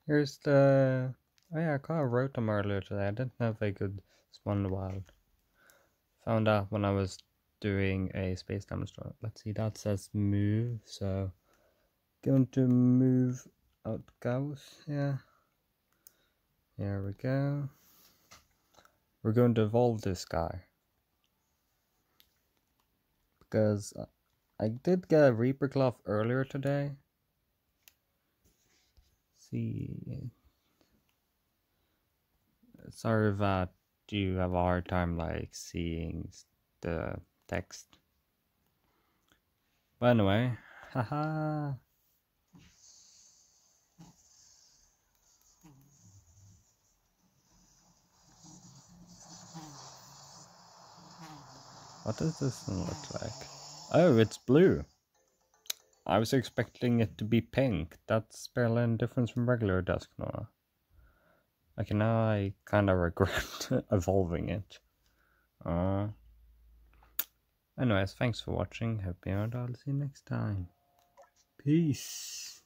Here's the... Oh yeah, I wrote them earlier today. I didn't know if they could spawn in the wild. Found out when I was doing a space demonstration. Let's see, that says move, so... Going to move out goes, yeah. Here we go. We're going to evolve this guy. Because I did get a Reaper Cloth earlier today. See... Sorry that you have a hard time like seeing the text. But anyway, haha. What does this one look like? Oh, it's blue. I was expecting it to be pink. That's barely any difference from regular Dusknoir. Okay, now I kind of regret evolving it. Anyways, thanks for watching. Happy and I'll see you next time. Peace.